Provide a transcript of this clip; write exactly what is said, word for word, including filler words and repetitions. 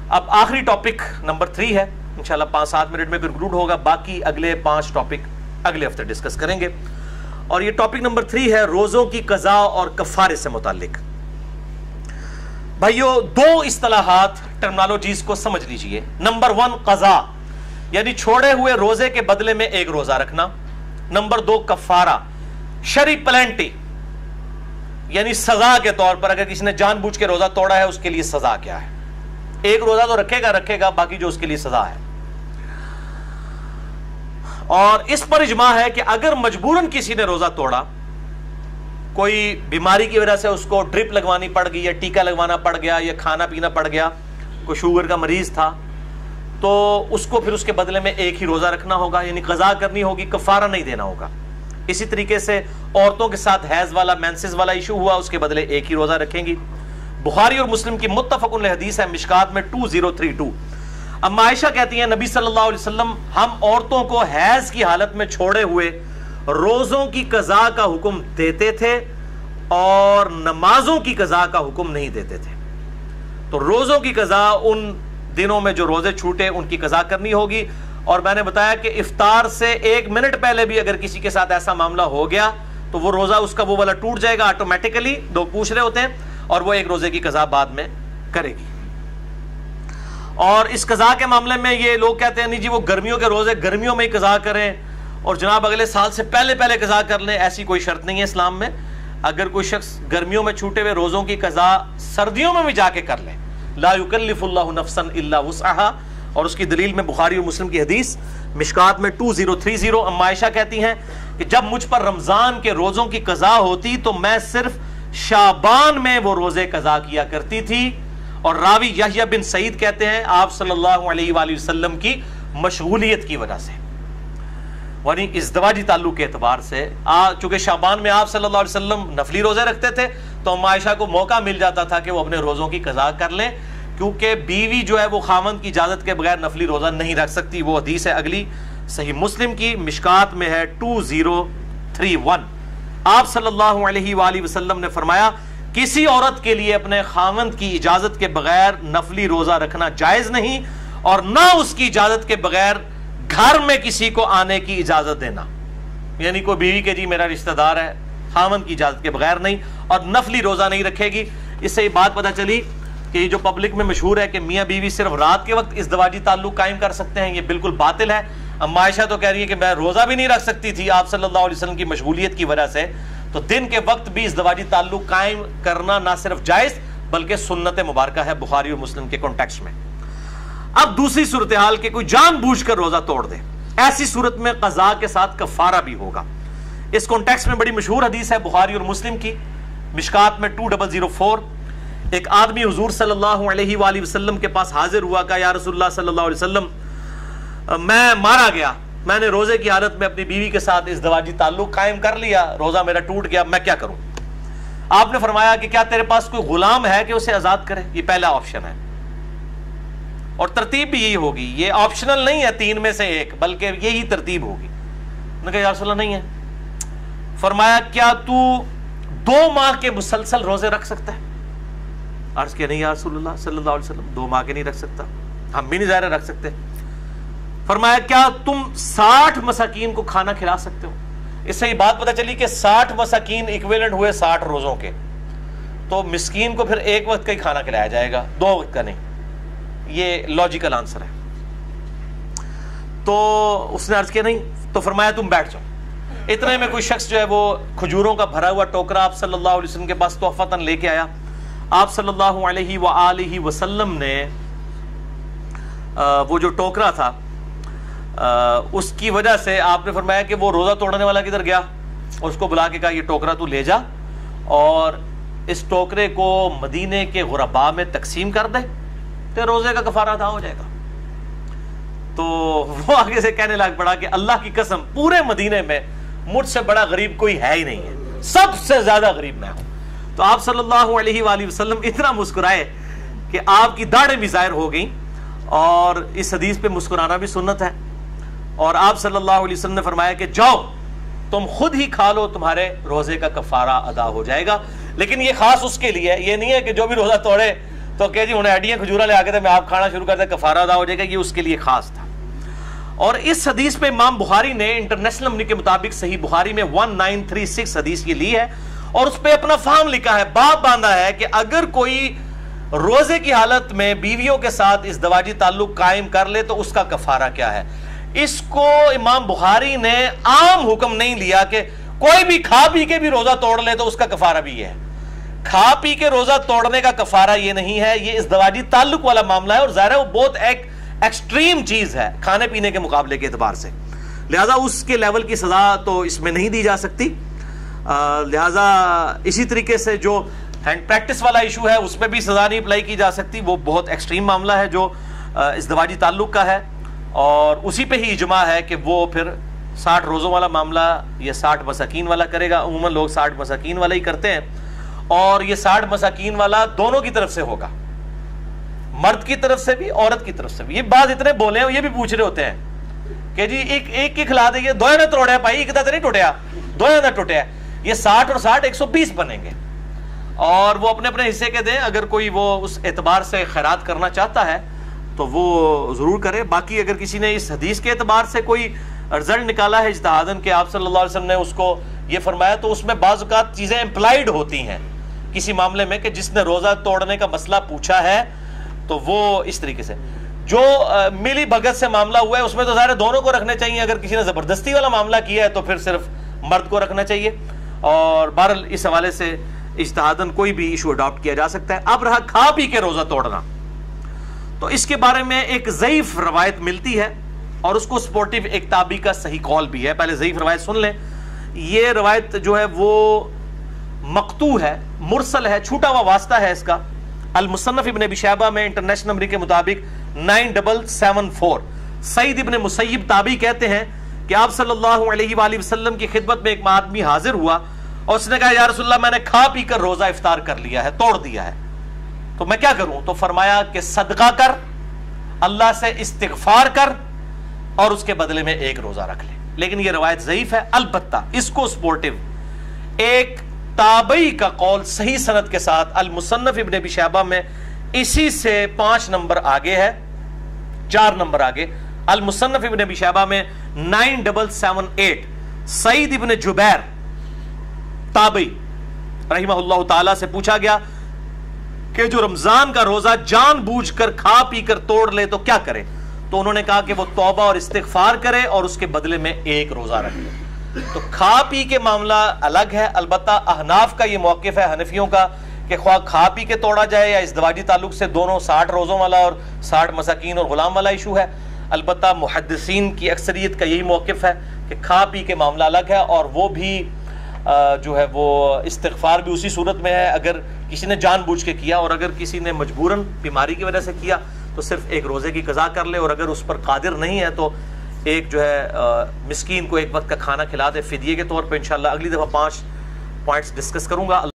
اب آخری topic number three ہے، انشاءاللہ پانچ سات منٹ میں کنکلوڈ ہوگا، باقی اگلے پانچ ٹاپک اگلے ہفتے ڈسکس کریں گے. اور یہ ٹاپک نمبر تھری ہے روزوں کی قضا اور کفارے سے متعلق. بھائیو دو اصطلاحات ٹرمنالوجیز کو سمجھ لیجئے. نمبر ون قضا یعنی چھوڑے ہوئے روزے کے بدلے میں ایک روزہ رکھنا. نمبر دو کفارہ شرعی پلینٹی یعنی سزا کے طور پر اگر کسی نے جان بوجھ کے روزہ توڑا ہے اس کے لیے سزا کیا ہے. ایک روزہ تو رکھے گا رکھے گا باقی جو اس کے لیے سزا ہے. اور اس پر اجماع ہے کہ اگر مجبوراً کسی نے روزہ توڑا، کوئی بیماری کی وجہ سے اس کو ڈرپ لگوانی پڑ گئی یا ٹیکا لگوانا پڑ گیا یا کھانا پینا پڑ گیا، کوئی شوگر کا مریض تھا، تو اس کو پھر اس کے بدلے میں ایک ہی روزہ رکھنا ہوگا، یعنی قضا کرنی ہوگی، کفارہ نہیں دینا ہوگا. اسی طریقے سے عورتوں کے ساتھ حیض والا مینسز والا ایشو ہوا، اس کے بدلے ایک ہی روزہ رکھیں گی. بخاری اور مسلم کی متفق علیہ حدیث ہے مشکات میں دو ہزار بتیس. اما عائشہ کہتی ہیں نبی صلی اللہ علیہ وسلم ہم عورتوں کو حیض کی حالت میں چھوڑے ہوئے روزوں کی قضا کا حکم دیتے تھے اور نمازوں کی قضا کا حکم نہیں دیتے تھے. تو روزوں کی قضا ان دنوں میں جو روزے چھوٹے ان کی قضا کرنی ہوگی. اور میں نے بتایا کہ افطار سے ایک منٹ پہلے بھی اگر کسی کے ساتھ ایسا معاملہ ہو گیا تو وہ روزہ اس کا وہ والا ٹوٹ جائے گا آٹومیٹیکلی. لوگ پوچھ رہے ہوتے ہیں اور وہ ایک روزے کی قضا بعد میں کرے گی. اور اس قضا کے معاملے میں یہ لوگ کہتے ہیں نہیں جی وہ گرمیوں کے روزے گرمیوں میں ہی قضا کریں اور جناب اگلے سال سے پہلے پہلے قضا کر لیں. ایسی کوئی شرط نہیں ہے اسلام میں. اگر کوئی شخص گرمیوں میں چھوٹے ہوئے روزوں کی قضا سردیوں میں بھی جا کے کر لے، لا یکلف اللہ نفسا الا وسعها، اور اس کی دلیل میں بخاری اور مسلم کی حدیث مشکات میں دو ہزار تیس. اما عائشہ کہتی ہیں کہ جب مجھ پر رمضان کے روزوں کی قضا ہوتی تو میں صرف شعبان میں وہ روزے قضا کیا کرتی تھی. اور راوی یحییٰ بن سعید کہتے ہیں آپ صلی اللہ علیہ وآلہ وسلم کی مشغولیت کی وجہ سے، یعنی ازدواجی تعلق کے اعتبار سے، چونکہ شعبان میں آپ صلی اللہ علیہ وسلم نفلی روزے رکھتے تھے تو اما عائشہ کو موقع مل جاتا تھا کہ وہ اپنے روزوں کی قضا کر لیں، کیونکہ بیوی جو ہے وہ خاوند کی اجازت کے بغیر نفلی روزہ نہیں رکھ سکتی. وہ حدیث ہے اگلی صحیح مسلم کی مشکات میں ہے دو ہزار اکتیس. آپ صلی اللہ علیہ وآلہ وسلم نے فرمایا کسی عورت کے لیے اپنے خاوند کی اجازت کے بغیر نفلی روزہ رکھنا جائز نہیں، اور نہ اس کی اجازت کے بغیر گھر میں کسی کو آنے کی اجازت دینا. یعنی کوئی بیوی کے جی میرا رشتہ دار ہے، خاوند کی اجازت کے بغیر نہیں، اور نفلی روزہ نہیں رکھے گی. اس سے یہ بات پتہ چلی کہ یہ جو پبلک میں مشہور ہے کہ میاں بیوی صرف رات کے وقت ازدواجی تعلق قائم کر سکتے ہیں، یہ بالکل باطل ہے. اما عائشہ تو کہہ رہی ہے کہ میں روزہ بھی نہیں رکھ سکتی تھی آپ صلی اللہ علیہ وسلم کی مشغولیت کی وجہ سے. تو دن کے وقت بھی ازدواجی تعلق قائم کرنا نہ صرف جائز بلکہ سنت مبارکہ ہے بخاری اور مسلم کے کانٹیکسٹ میں. اب دوسری صورتحال کہ کوئی جان بوجھ کر روزہ توڑ دے، ایسی صورت میں قضا کے ساتھ کفارہ بھی ہوگا. اس کانٹیکسٹ میں بڑی مشہور حدیث ہے بخاری اور مسلم کی مشکات میں دو ہزار چار. ایک آدمی حضور صلی اللہ علیہ وآلہ وسلم کے پاس حاضر ہوا، کہا یا رسول اللہ صلی اللہ علیہ وسلم میں مارا گیا، میں نے روزے کی حالت میں اپنی بیوی کے ساتھ ازدواجی تعلق قائم کر لیا، روزہ میرا ٹوٹ گیا، میں کیا کروں؟ آپ نے فرمایا کہ کیا تیرے پاس کوئی غلام ہے کہ اسے آزاد کرے؟ یہ پہلا آپشن ہے، اور ترتیب بھی یہی ہوگی، یہ آپشنل نہیں ہے تین میں سے ایک بلکہ یہی ترتیب ہوگی. انہوں نے کہا یا رسول اللہ نہیں ہے. فرمایا کیا تو دو ماہ کے مسلسل روزے رکھ سکتا ہے؟ عرض کیا نہیں یا رسول اللہ صلی اللہ علیہ وسلم دو ماہ کے نہیں رکھ سکتا. ہم بھی نہیں ظاہر رکھ سکتے. فرمایا کیا تم ساٹھ مساکین کو کھانا کھلا سکتے ہو؟ اس سے یہ بات پتہ چلی کہ ساٹھ مساکین ایکویلنٹ ہوئے ساٹھ روزوں کے، تو مسکین کو پھر ایک وقت کا ہی کھانا کھلایا جائے گا، دو وقت کا نہیں. یہ لاجیکل آنسر ہے. تو اس نے عرض کیا نہیں، تو فرمایا تم بیٹھ جاؤ. اتنے میں کوئی شخص جو ہے وہ کھجوروں کا بھرا ہوا ٹوکرا آپ صلی اللہ علیہ وسلم کے پاس تحفتاً لے کے آیا. آپ صلی اللہ علیہ وآلہ وسلم نے وہ جو ٹوکرا تھا اس کی وجہ سے آپ نے فرمایا کہ وہ روزہ توڑنے والا کدھر گیا، اس کو بلا کے کہا یہ ٹوکرا تو لے جا اور اس ٹوکرے کو مدینے کے غرباء میں تقسیم کر دے تو روزے کا کفارہ ادا ہو جائے گا. تو وہ آگے سے کہنے لگ پڑا کہ اللہ کی قسم پورے مدینے میں مجھ سے بڑا غریب کوئی ہے ہی نہیں ہے، سب سے زیادہ غریب میں ہوں. تو آپ صلی اللہ علیہ وآلہ وسلم اتنا مسکرائے کہ آپ کی داڑھیں بھی ظاہر ہو گئیں، اور اس حدیث پہ مسکرانا بھی سنت ہے. اور آپ صلی اللہ علیہ وسلم نے فرمایا کہ جاؤ تم خود ہی کھا لو، تمہارے روزے کا کفارہ ادا ہو جائے گا. لیکن یہ خاص اس کے لیے، یہ نہیں ہے کہ جو بھی روزہ توڑے تو کہ جی انہیں ایڈیاں کھجورا لے آگے تھے میں آپ کھانا شروع کرتے کفارہ ادا ہو جائے گا، یہ اس کے لیے خاص تھا۔ اور اس حدیث پہ امام بخاری نے انٹرنیشنل نمبر کے مطابق صحیح بخاری میں نائنٹین تھرٹی سکس حدیث یہ لی ہے اور اس پہ اپنا فہم لکھا ہے، باب باندھا ہے کہ اگر کوئی روزے کی حالت میں بیویوں کے ساتھ ازدواجی تعلق قائم کر لے تو اس کا کفارہ کیا ہے۔ اس کو امام بخاری نے عام حکم نہیں لیا کہ کوئی بھی کھا پی کے بھی روزہ توڑ لے تو اس کا کفارہ بھی یہ ہے۔ کھا پی کے روزہ توڑنے کا کفارہ یہ نہیں ہے، یہ ازدواجی تعلق والا معاملہ ہے اور ظاہر ہے وہ بہت ایک ایکسٹریم چیز ہے کھانے پینے کے مقابلے کے اعتبار سے، لہذا اس کے لیول کی سزا تو اس میں نہیں دی جا سکتی۔ لہذا اسی طریقے سے جو ہینڈ پریکٹس والا ایشو ہے اس میں بھی سزا نہیں اپلائی کی جا سکتی، وہ بہت ایکسٹریم معاملہ ہے جو ازدواجی تعلق کا ہے، اور اسی پہ ہی اجماع ہے کہ وہ پھر ساٹھ روزوں والا معاملہ یہ ساٹھ مساکین والا کرے گا۔ عموماً لوگ ساٹھ مساکین والا ہی کرتے ہیں، اور یہ ساٹھ مساکین والا دونوں کی طرف سے ہوگا، مرد کی طرف سے بھی عورت کی طرف سے بھی۔ یہ بات اتنے بولے ہیں یہ بھی پوچھ رہے ہوتے ہیں کہ جی ایک ایک کی کھلا دیں گے، دو نہ توڑیا بھائی ایک تو نہیں ٹوٹیا، دو نہ ٹوٹیا، یہ ساٹھ اور ساٹھ ایک سو بیس بنیں گے، اور وہ اپنے اپنے حصے کے دیں۔ اگر کوئی وہ اس اعتبار سے خیرات کرنا چاہتا ہے تو وہ ضرور کرے۔ باقی اگر کسی نے اس حدیث کے اعتبار سے کوئی رزلٹ نکالا ہے اجتہاداً کہ آپ صلی اللہ علیہ وسلم نے اس کو یہ فرمایا، تو اس میں بعض اوقات چیزیں امپلائیڈ ہوتی ہیں کسی معاملے میں کہ جس نے روزہ توڑنے کا مسئلہ پوچھا ہے تو وہ اس طریقے سے جو ملی بھگت سے معاملہ ہوا ہے اس میں تو ظاہر دونوں کو رکھنے چاہیے، اگر کسی نے زبردستی والا معاملہ کیا ہے تو پھر صرف مرد کو رکھنا چاہیے، اور بہرحال اس حوالے سے اجتہاداً کوئی بھی ایشو اڈاپٹ کیا جا سکتا ہے۔ اب رہا کھا پی کے روزہ توڑنا، تو اس کے بارے میں ایک ضعیف روایت ملتی ہے اور اس کو سپورٹیو ایک تابعی کا صحیح قول بھی ہے۔ پہلے ضعیف روایت سن لیں، یہ روایت جو ہے وہ مقطوع ہے، مرسل ہے، چھوٹا ہوا واسطہ ہے اس کا۔ المصنف ابن ابی شیبہ میں انٹرنیشنل نمبر کے مطابق nine double seven four Saeed ibn Musayyab تابعی کہتے ہیں کہ آپ صلی اللہ علیہ وآلہ وسلم کی خدمت میں ایک آدمی حاضر ہوا اور اس نے کہا یا رسول اللہ میں نے کھا پی کر روزہ افطار کر لیا ہے، توڑ دیا ہے، تو میں کیا کروں؟ تو فرمایا کہ صدقہ کر، اللہ سے استغفار کر، اور اس کے بدلے میں ایک روزہ رکھ لے۔ لیکن یہ روایت ضعیف ہے، البتہ اس کو سپورٹیو ایک تابعی کا قول صحیح سند کے ساتھ المصنف ابن ابی شیبہ میں اسی سے پانچ نمبر آگے ہے، چار نمبر آگے المصنف ابن ابی شیبہ میں nine double seven eight Saeed ibn Jubair تابعی رحمہ اللہ تعالی سے پوچھا گیا کہ جو رمضان کا روزہ جان بوجھ کر کھا پی کر توڑ لے تو کیا کرے؟ تو انہوں نے کہا کہ وہ توبہ اور استغفار کرے اور اس کے بدلے میں ایک روزہ رکھ لے۔ تو کھا پی کے معاملہ الگ ہے، البتہ احناف کا یہ موقف ہے، حنفیوں کا، کہ خواہ کھا پی کے توڑا جائے یا ازدواجی تعلق سے، دونوں ساٹھ روزوں والا اور ساٹھ مساکین اور غلام والا ایشو ہے۔ البتہ محدثین کی اکثریت کا یہی موقف ہے کہ کھا پی کے معاملہ الگ ہے، اور وہ بھی جو ہے وہ استغفار بھی اسی صورت میں ہے اگر کسی نے جان بوجھ کے کیا، اور اگر کسی نے مجبوراً بیماری کی وجہ سے کیا تو صرف ایک روزے کی قضا کر لے، اور اگر اس پر قادر نہیں ہے تو ایک جو ہے مسکین کو ایک وقت کا کھانا کھلا دے فدیے کے طور پہ۔ انشاءاللہ اگلی دفعہ پانچ پوائنٹس ڈسکس کروں گا۔